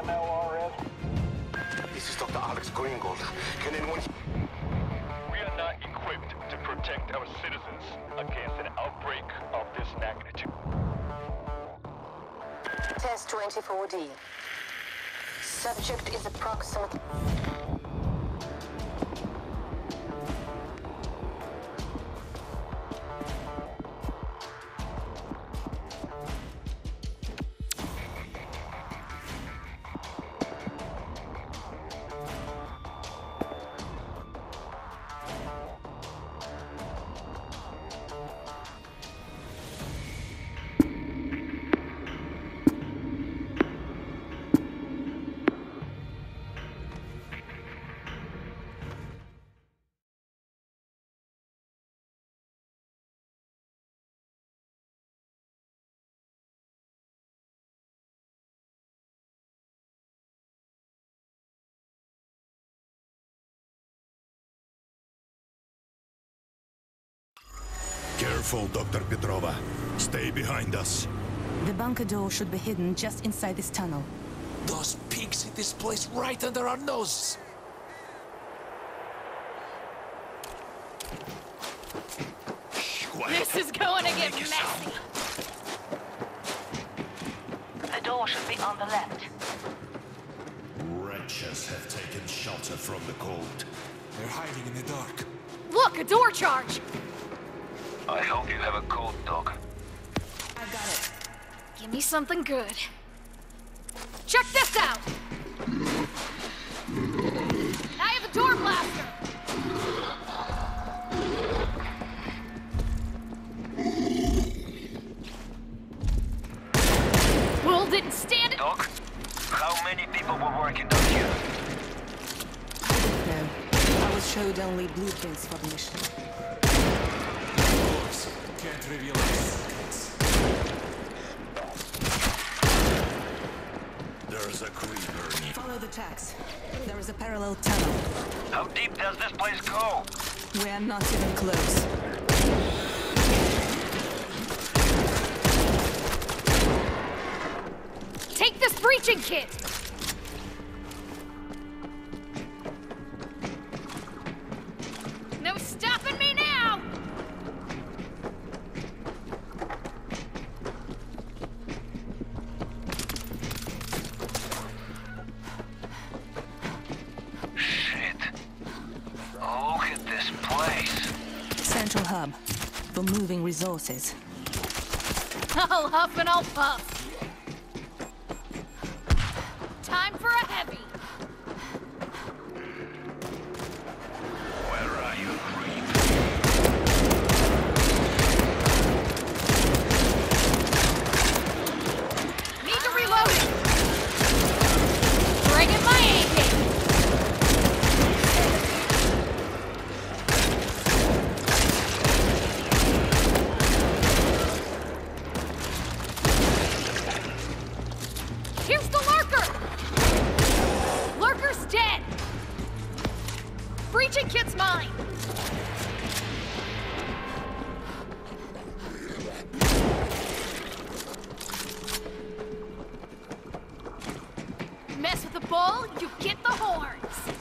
This is Dr. Alex Greengold. Can anyone... We are not equipped to protect our citizens against an outbreak of this magnitude. Test 24D. Subject is approximately... Careful, Dr. Petrova. Stay behind us. The bunker door should be hidden just inside this tunnel. Those pigs hid this place right under our noses. Quiet. This is going to get messy. The door should be on the left. Wretches have taken shelter from the cold. They're hiding in the dark. Look, a door charge! I hope you have a cold, Doc. I got it. Give me something good. Check this out! I have a door blaster! Bull didn't stand it! Doc, how many people were working down here? No, I was showed only blueprints for the mission. Can't reveal us. There's a creeper. Follow the tracks. There is a parallel tunnel. How deep does this place go? We are not even close. Take this breaching kit! No stopping me now! Shit. Look at this place. Central hub for moving resources. I'll huff and I'll puff. Time for a heavy. Where are you, creep? Need to reload it. Bringing my A-game. Here's the lurker. Lurker's dead. Breaching kit's mine. Mess with the bull, you get the horns.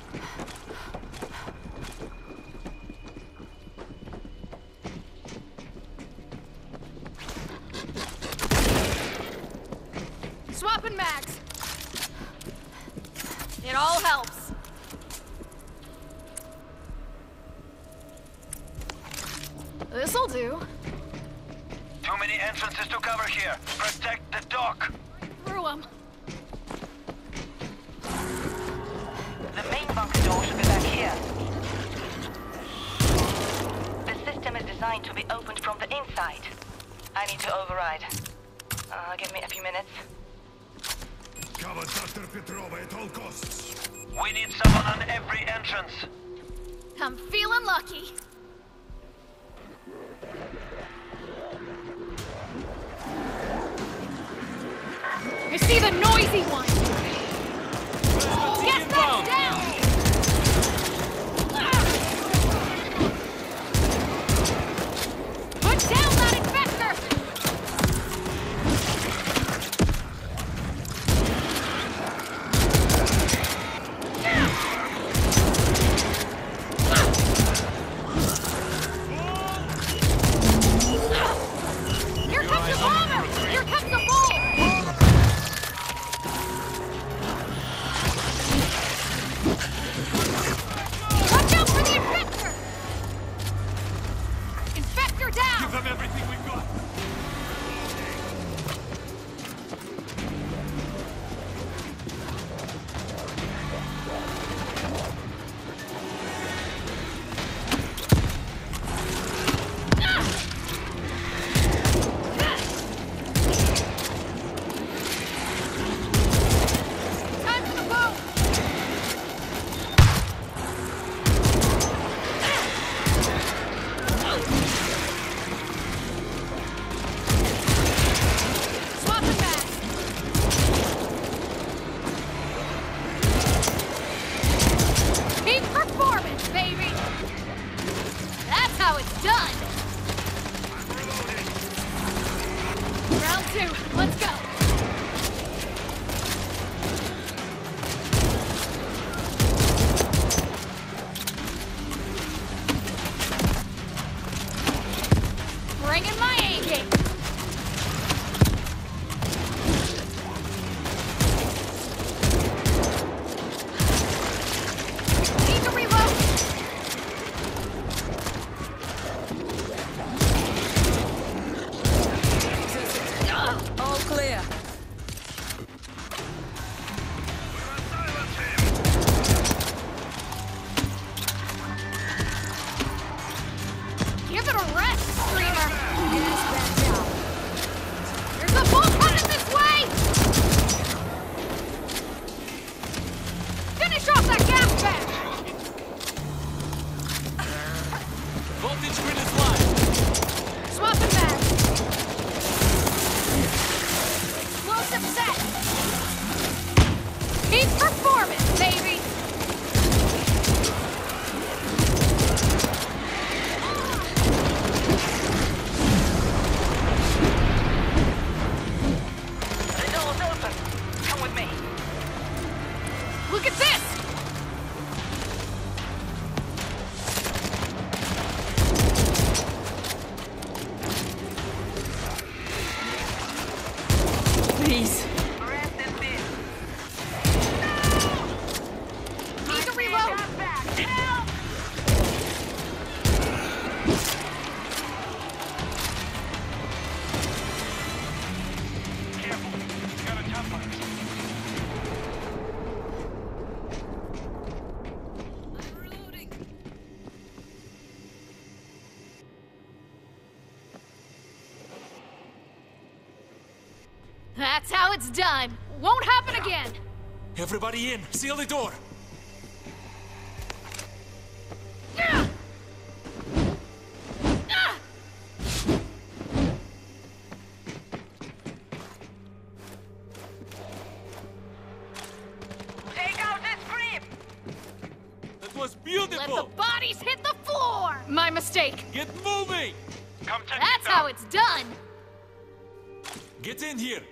Swapping mags. It all helps. This'll do. Too many entrances to cover here. Protect the dock. Through 'em. The main bunker door should be back here. The system is designed to be opened from the inside. I need to override. Give me a few minutes. Cover Dr. Petrova at all costs. We need someone on every entrance. I'm feeling lucky. I see the noisy one. Get that down! Put down that infector! Peak performance, baby! The door's open. Come with me. Look at this! Please. Rest in peace. Need to reload! Help! Careful. He's got a jumper. That's how it's done. Won't happen again. Everybody in! Seal the door! Take out this grip! That was Let beautiful! the bodies hit the floor! My mistake. Get moving! Come check That's this out. how it's done. Get in here!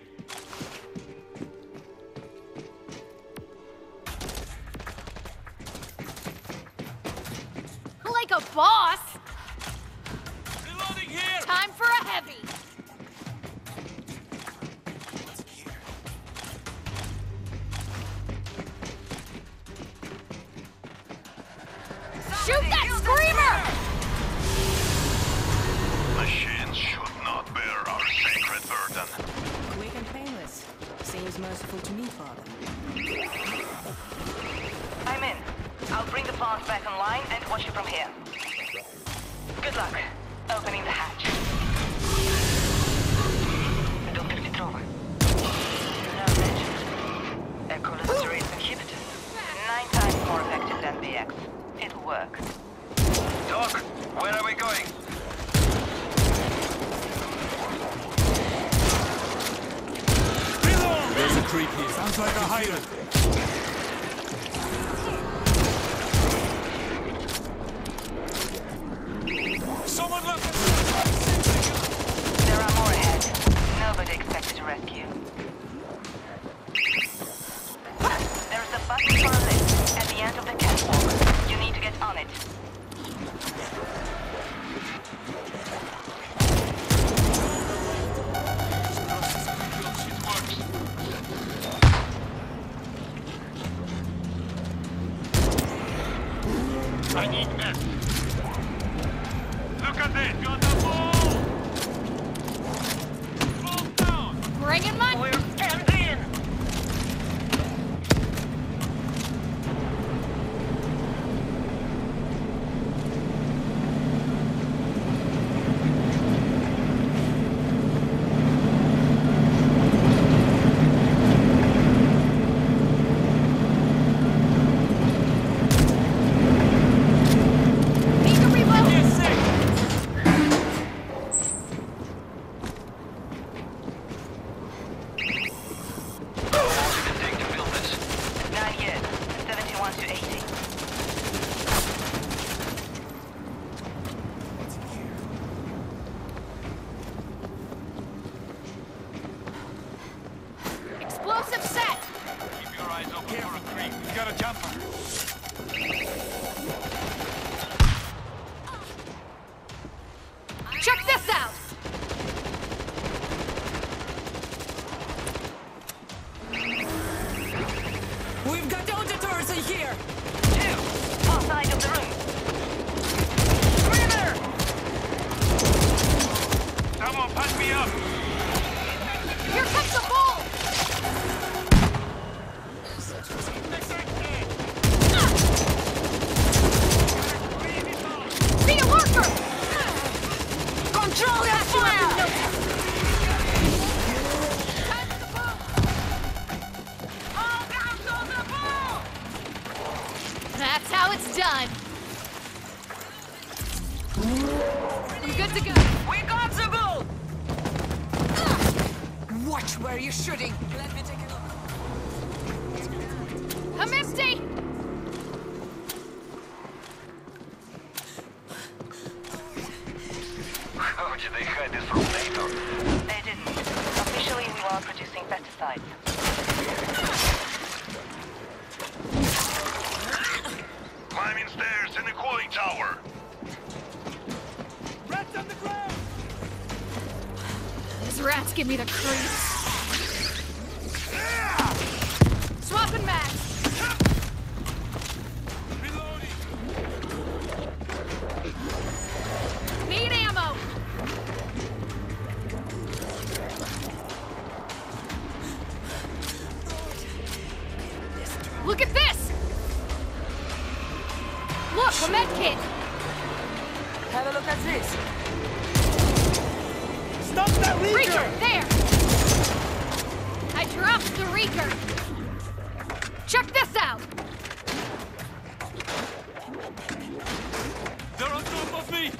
Like a boss. Reloading here! Time for a heavy. Shoot that screamer! Machines should not bear our sacred burden. Quick and painless. Seems merciful to me, Father. I'm in. I'll bring the plant back online and watch you from here. Good luck. Opening the hatch. Dr. Petrova. No mention. A cholesterol inhibitor. 9 times more effective than BX. It'll work. Doc, where are we going? There's a creep here. Sounds like a hider. Someone left us! There are more ahead. Nobody expected to rescue. There's a button for a lift at the end of the catwalk. You need to get on it. I need men. Look at this! Got the ball! Fall down! Bringing my... We're hemmed in! Need to reload. Get sick! How long did it take to build this? 9 years. 71 to 80. Explosive set. Keep your eyes open for a creep. He's got a jumper. Check this out. We've got auditors in here! 2. Far side of the room. Screamer! Someone punch me up! Here comes the bull. Be a lurker. Control your fire! All down on the ball! That's how it's done. I'm good to go. We got the bull! Watch where you're shooting! Let me take a look. I'm empty! How did they hide this from NATO? They didn't. Officially, we are producing pesticides. Climbing stairs in the cooling tower. Rats on the ground! These rats give me the creeps. Swapping mags! Reloading! Need ammo! Look at this! Look, a med kit! Have a look at this. Stop that Reeker, there! I dropped the Reeker! Check this out! They're on top of me!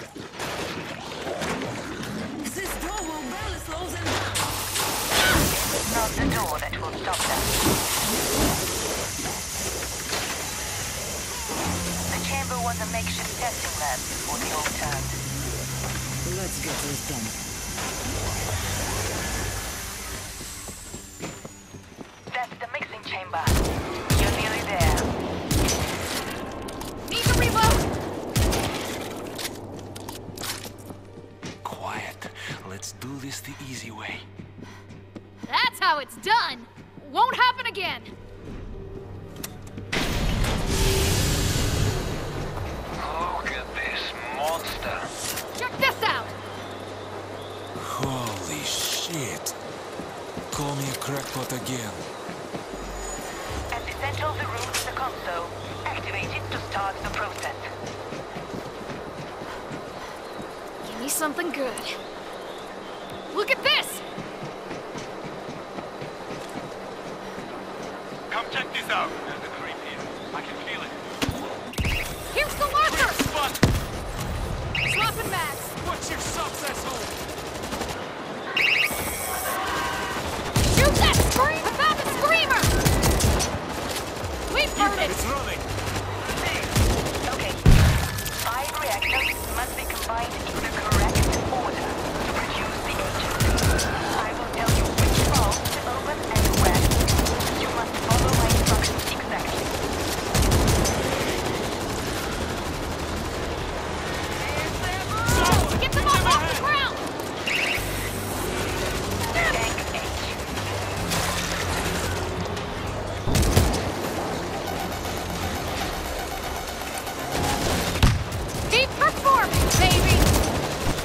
This door will barely slow them down. It's not the door that will stop them. The chamber was a makeshift testing lab before the all turned. Let's get this done. That's the mixing chamber. You're nearly there. Need to reload! Quiet. Let's do this the easy way. That's how it's done! Won't happen again! Look at this monster. Check this out! Holy shit. Call me a crackpot again. At the center of the room is a console. Activate it to start the process. Give me something good. Look at this! Come check this out. There's a creep here. I can feel it. Here's the lurker! Spot! Swapping mags! Watch your socks, asshole! Shoot that scream! I found the screamer! We've heard it! It's running! Okay. 5 reactors must be combined in the correct order to produce the agent. I will tell you which valve to open and when. You must follow my instructions exactly. Get them up off the ground! Tank H. Keep performing, baby!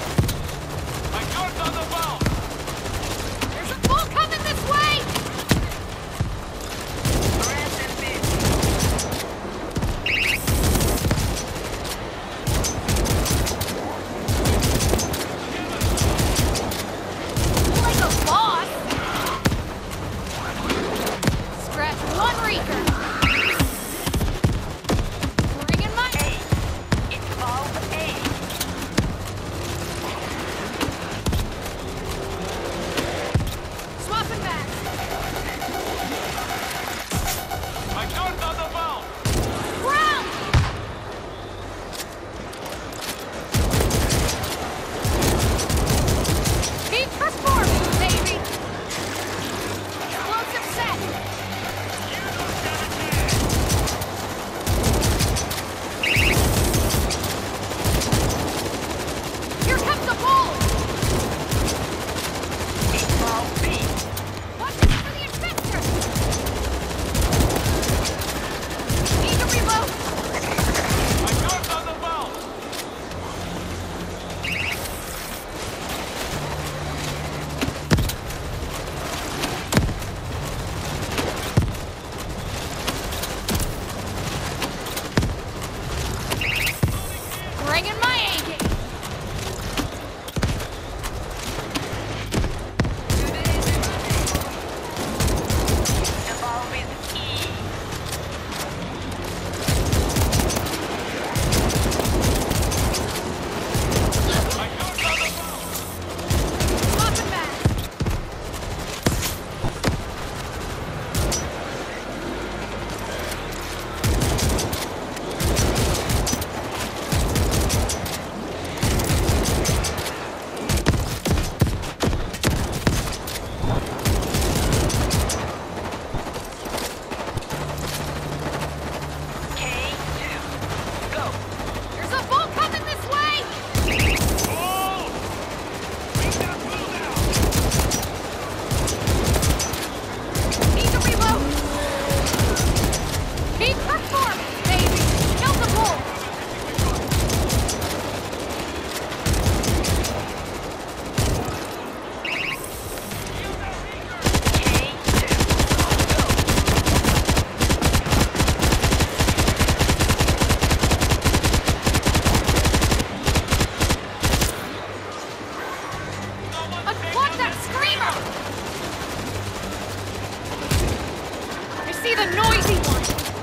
noisy one!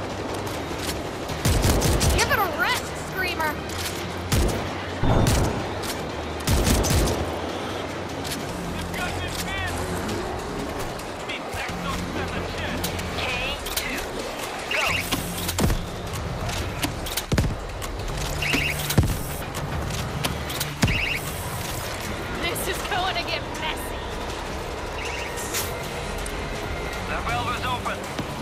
Give it a rest, Screamer! This is going to get messy. The valve is open.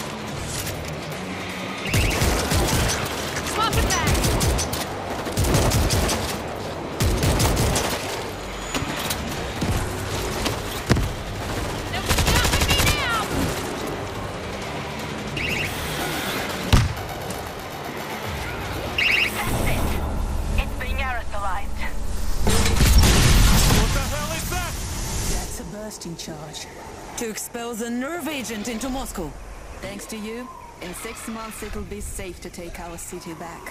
Swap it back. No stopping me now. That's it. It's being aerosolized. What the hell is that? That's a bursting charge. To expel the nerve agent into Moscow. Thanks to you, in 6 months it'll be safe to take our city back.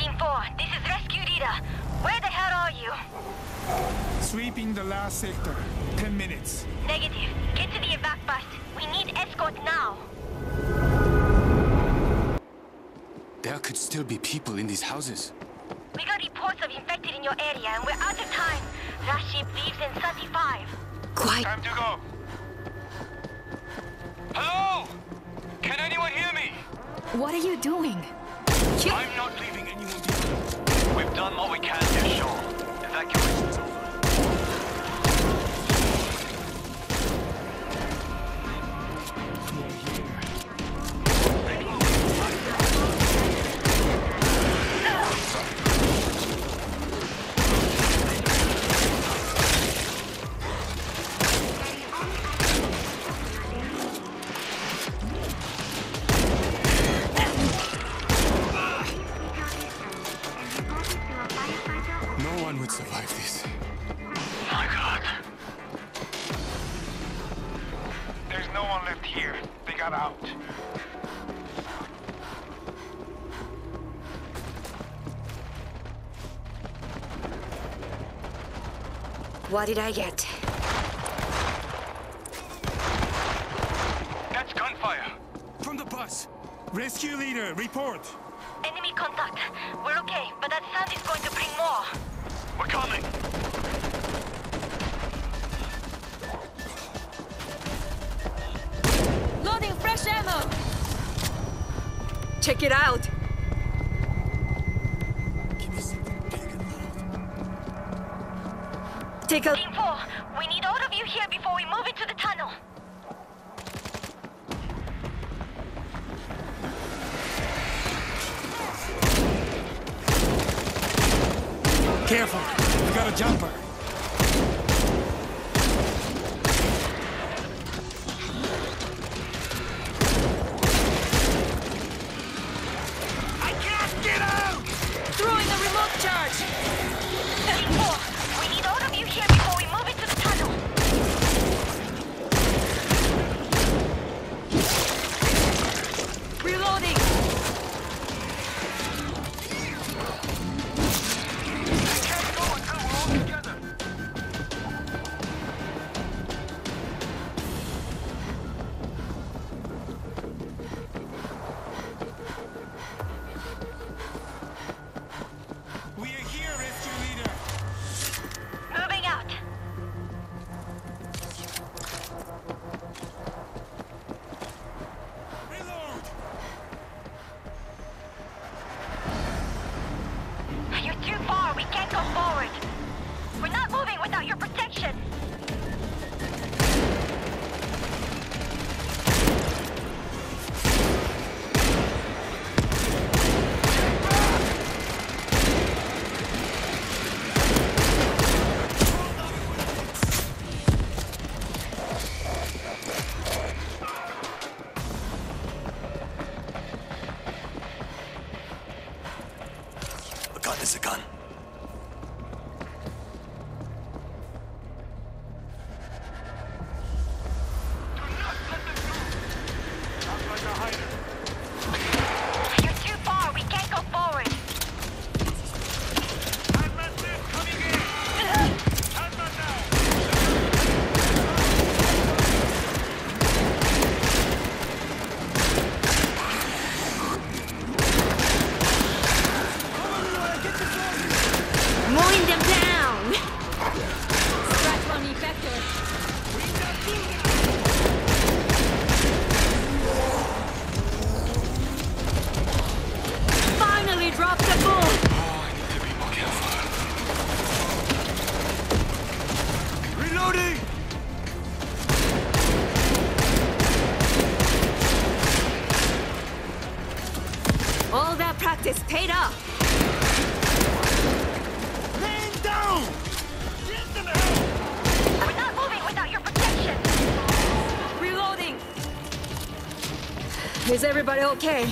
Team 4, this is Rescue Leader. Where the hell are you? Sweeping the last sector. 10 minutes. Negative. Get to the evac bus. We need escort now. There could still be people in these houses. We got reports of infected in your area and we're out of time. Last ship leaves in 35. Quiet. Time to go. Hello? Can anyone hear me? What are you doing? I'm not leaving anyone behind. We've done what we can here, Shaw. Evacuation's over. No one would survive this. My God. There's no one left here. They got out. What did I get? That's gunfire. From the bus. Rescue leader, report. Enemy contact. We're okay, but that sound is going to bring more. We're coming. Loading fresh ammo! Check it out! Give me something big and loud. Take a... Team 4, we need all of you here before we move into the tunnel. Careful. We got a jumper. I can't get out! Throwing a remote charge! Team 4, we need all of you here before we move into the tunnel. Reloading! Can't go until we're all together. We are here, rescue leader. Moving out. Reload. You're too far. We can't go forward. We're not moving without your protection. A gun is a gun. You're too far. We can't go forward. Mowing them down! Scratch on effector. Finally dropped the bull! Oh, I need to be more careful. Reloading! All that practice paid off! Man down! Get them out! We're not moving without your protection. Reloading! Is everybody okay?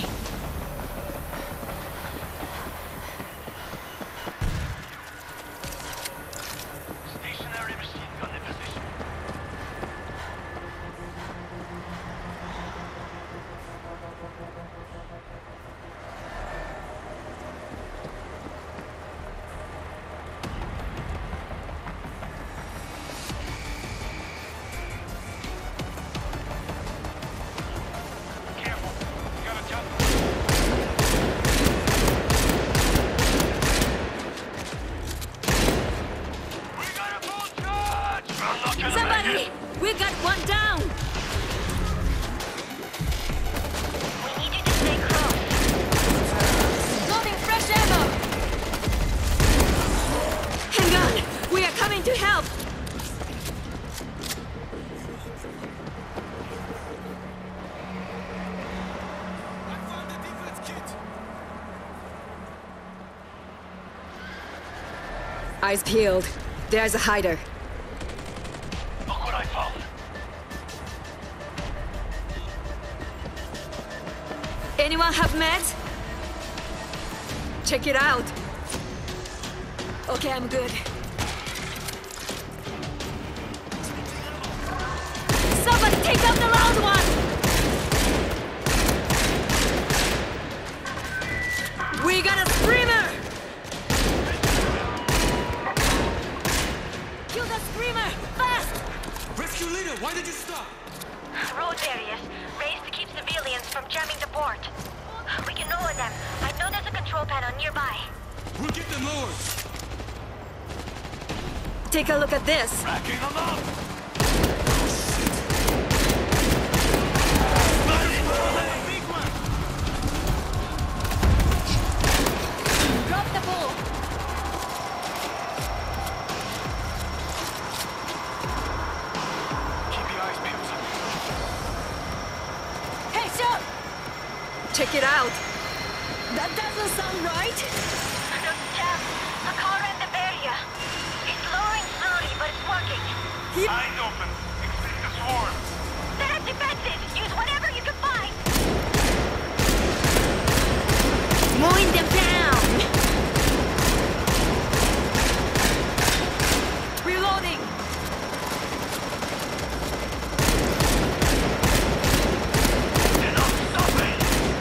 Stationary machine gun in position. got one down! We need you to stay close. Loading fresh ammo! Hang on! We are coming to help! Eyes peeled. There's a hider. Look what I found. Anyone have meds? Check it out. Okay, I'm good. Somebody take out the loud one! We got a screamer! Kill the screamer! Fast! Rescue leader, why did you stop? Road barriers raised to keep civilians from jamming the port. We can lower them. I know there's a control panel nearby. We'll get them lowered. Take a look at this. Backing them up! Drop the ball. Keep your eyes peeled. Hey, shoot! Check it out. That doesn't sound right. Look, Jam. A car ran the barrier. It's lowering slowly, but it's working. Eyes open. Expect the swarm. Set up defenses. Use whatever you can find. Mowing them down. Reloading. They're not stopping.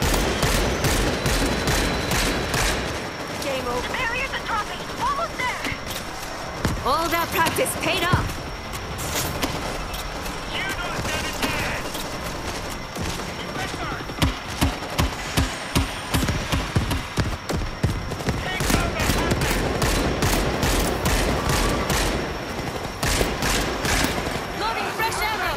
Game over. Barriers are dropping. Almost there. All that practice paid off. You don't stand a chance. Take cover, Loading fresh ammo.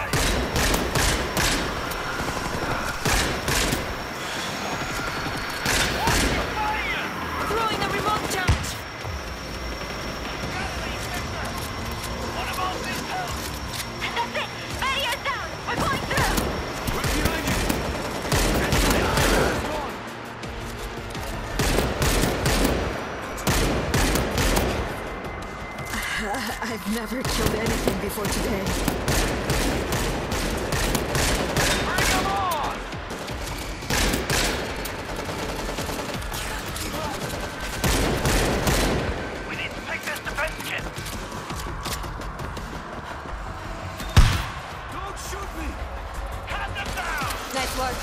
Throwing a remote charge. What about this help? That's it. Barrier's down. We're going through. We're behind you. I've never killed anything before today. Bring them on! We need to take this defense kit. Don't shoot me. Cut them down! Nice work.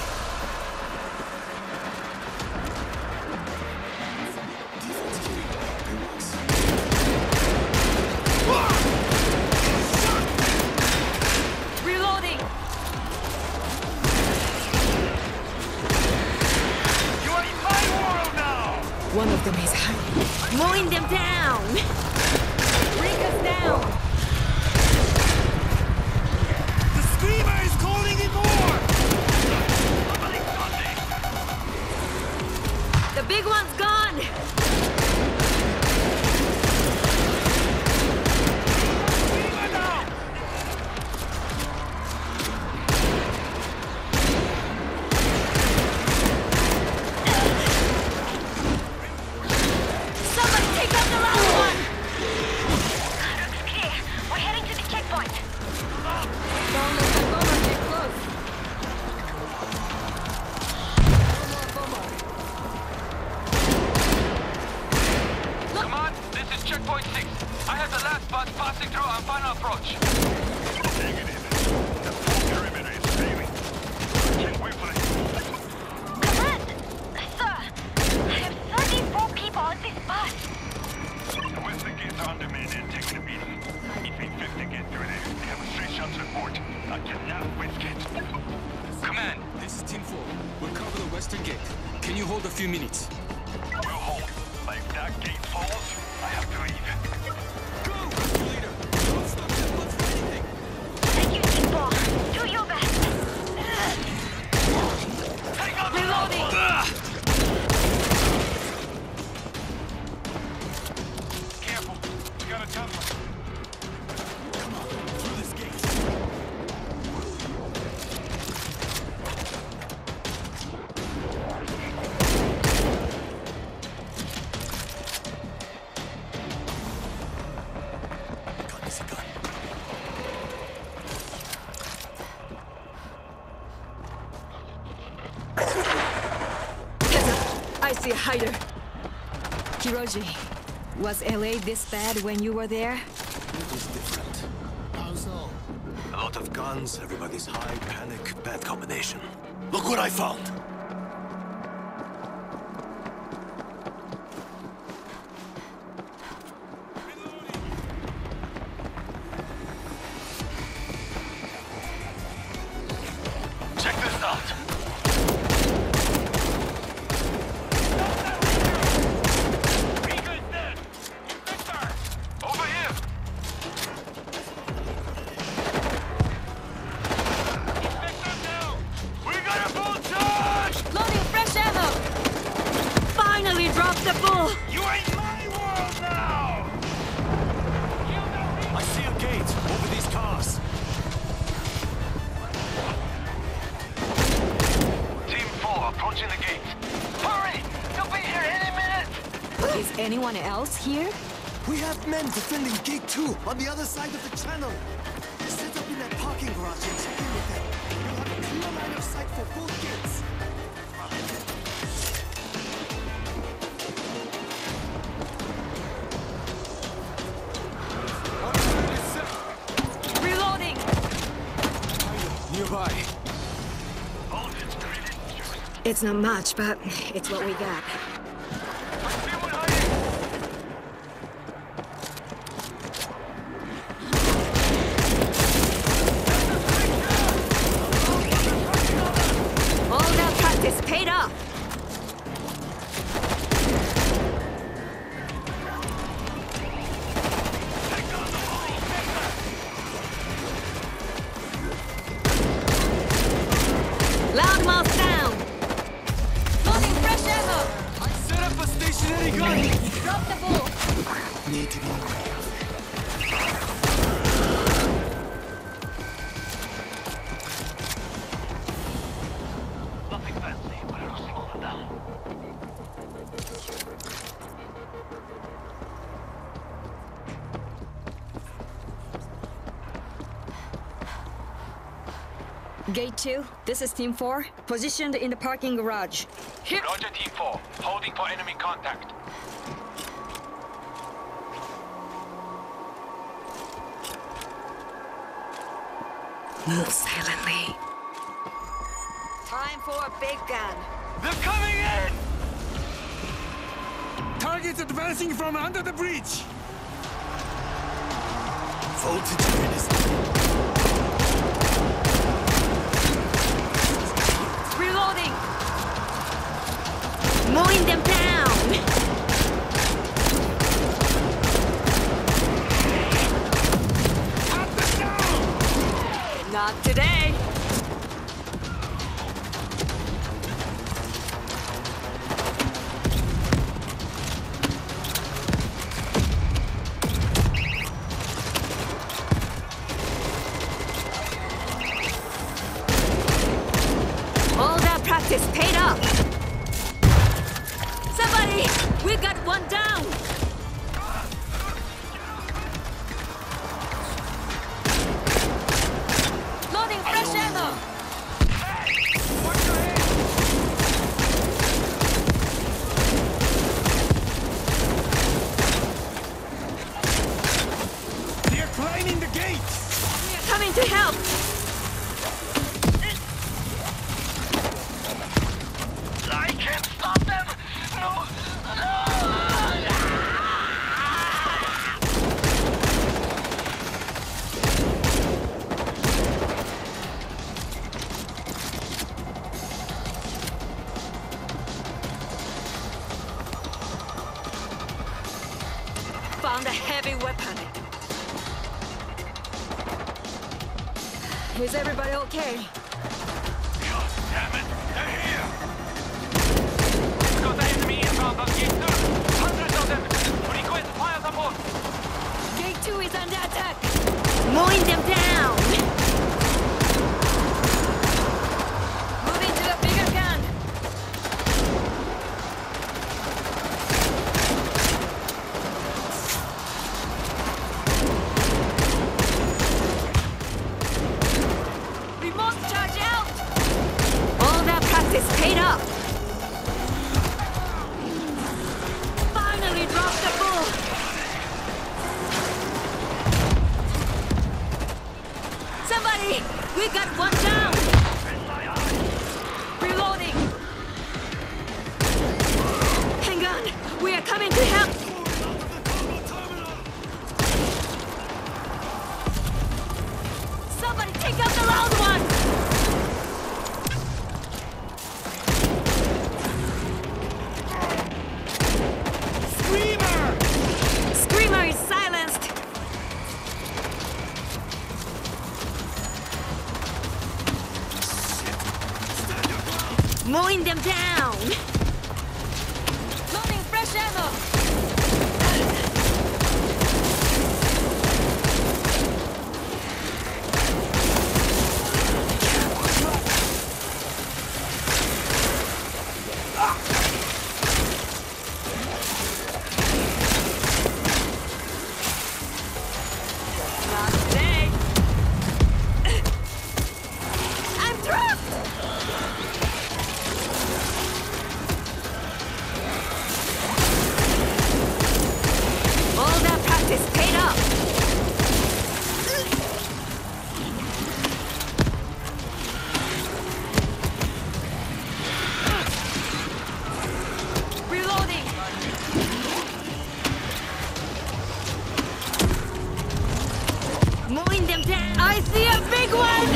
Reloading. You are in my world now! One of them is hiding. Mowing them down. Bring us down. The screamer is calling in more. Somebody's hunting! The big one's gone. Screamer down! Somebody take out the last one. Looks clear. We're heading to the checkpoint. Don't let the bomber get close. Come on, this is checkpoint 6. I have the last bus passing through on final approach. Negative. The full perimeter is failing. Can we please? Command! Sir, I have 34 people on this bus. The western gates are undermanned and taking a beating. If we 50 get through there, they have a straight shot to the port. I cannot risk it. Command, this is Team 4. We'll cover the western gate. Can you hold a few minutes? We'll hold. But if that gate falls, I have to leave. Go! Rescue leader! Don't stop that bus for anything! Thank Through this gate. Gun is a gun. I see a hider. Hiroji, was LA this bad when you were there? It was different. How so? A lot of guns, everybody's high, panic, bad combination. Look what I found! Check this out. Over here! We got a full charge! Loading fresh ammo! Finally dropped the bull! You ain't my world now! I see a gate over these cars. Team 4 approaching the gate. Hurry! They'll be here any minute! Is anyone else here? We have men defending Gate 2 on the other side of the channel. Set up in that parking garage and check in with them. We'll have a clear line of sight for both gates. Reloading! Nearby. It's not much, but it's what we got. All that practice paid off! Loudmouth down! Loading fresh ammo! I set up a stationary gun. Drop the bull! Need to be more careful. Nothing fancy, but it'll slow them down. Gate 2, this is Team 4, positioned in the parking garage. Here! Roger, Team 4. Holding for enemy contact. Move silently. Time for a big gun. They're coming in! Targets advancing from under the bridge. Voltage is Reloading! Mowing them down! Not today! All that practice paid off! Somebody! We got one down! Loading fresh ammo! They're climbing the gate. We're coming to help! I can't stop them! No! Found a heavy weapon. Is everybody okay? God damn it! They're here! We've got the enemy inbound on gate 2. Hundreds of them! Request fire support! Mowing them down! Moving to a bigger gun! Remote charge out! All that practice paid off! Finally dropped the bull! Somebody! We got one down! Reloading! Hang on! We are coming to help! Somebody take out the loud one! Screamer! Screamer is silenced! Mowing them down! Loading fresh ammo! Not today! I'm trapped! All that practice paid off! Reloading! Mowing them down! I see a big one!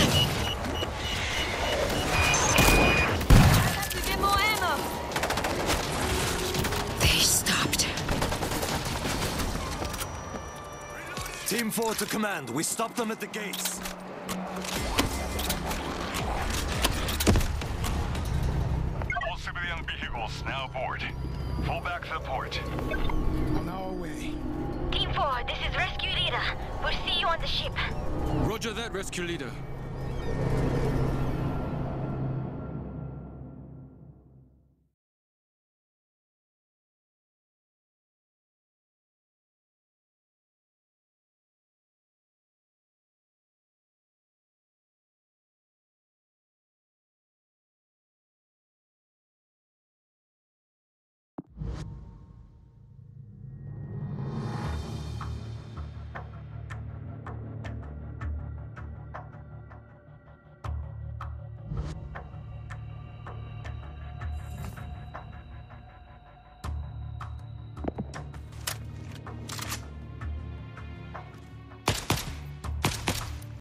I have to get more ammo! They stopped. Team 4 to command. We stopped them at the gates. All civilian vehicles now aboard. Full back support. On our way. Team 4, this is Rescue Leader. We'll see you on the ship. Roger that, rescue leader.